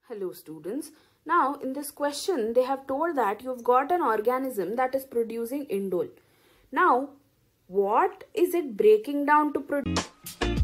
Hello students. Now in this question they have told that you've got an organism that is producing indole. Now what is it breaking down to produce?